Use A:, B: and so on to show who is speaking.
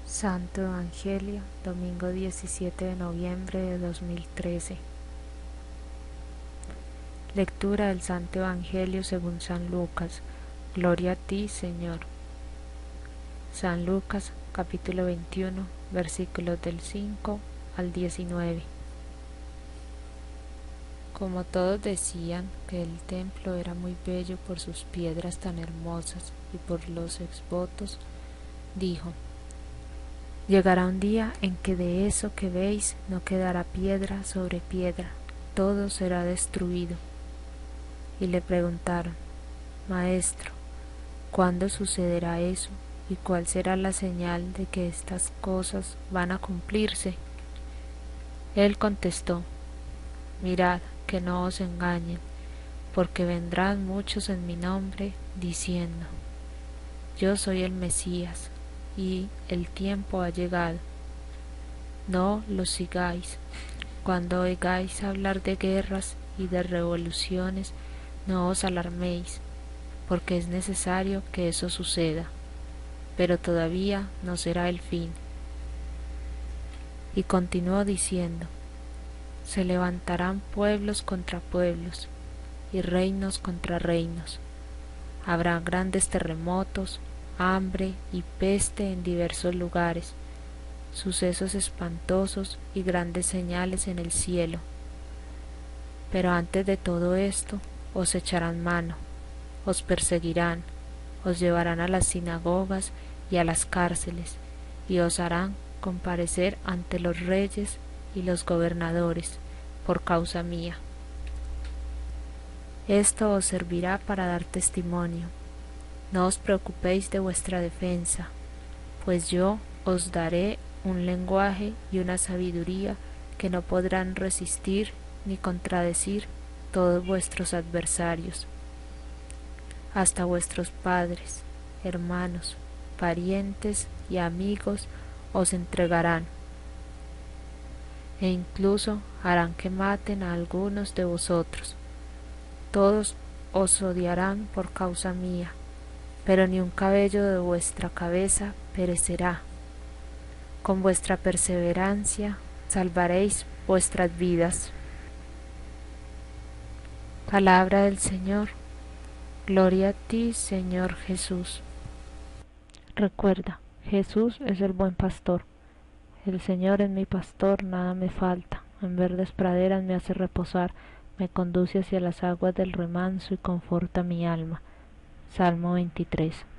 A: Santo Evangelio, domingo 17 de noviembre de 2013. Lectura del Santo Evangelio según San Lucas. Gloria a ti, Señor. San Lucas, capítulo 21, versículos del 5 al 19. Como todos decían que el templo era muy bello por sus piedras tan hermosas y por los exvotos, dijo: Llegará un día en que de eso que veis no quedará piedra sobre piedra, todo será destruido. Y le preguntaron: Maestro, ¿cuándo sucederá eso? ¿Y cuál será la señal de que estas cosas van a cumplirse? Él contestó: Mirad que no os engañen, porque vendrán muchos en mi nombre, diciendo: Yo soy el Mesías, y el tiempo ha llegado. No los sigáis. Cuando oigáis hablar de guerras y de revoluciones, no os alarméis, porque es necesario que eso suceda, pero todavía no será el fin. Y continuó diciendo: Se levantarán pueblos contra pueblos y reinos contra reinos. Habrá grandes terremotos, hambre y peste en diversos lugares, sucesos espantosos y grandes señales en el cielo. Pero antes de todo esto, os echarán mano, os perseguirán, os llevarán a las sinagogas y a las cárceles, y os harán comparecer ante los reyes y los gobernadores, por causa mía. Esto os servirá para dar testimonio. No os preocupéis de vuestra defensa, pues yo os daré un lenguaje y una sabiduría que no podrán resistir ni contradecir todos vuestros adversarios. Hasta vuestros padres, hermanos, parientes y amigos os entregarán, e incluso harán que maten a algunos de vosotros. Todos os odiarán por causa mía, pero ni un cabello de vuestra cabeza perecerá. Con vuestra perseverancia salvaréis vuestras vidas. Palabra del Señor. Gloria a ti, Señor Jesús. Recuerda, Jesús es el buen pastor. El Señor es mi pastor, nada me falta. En verdes praderas me hace reposar, me conduce hacia las aguas del remanso y conforta mi alma. Salmo 23.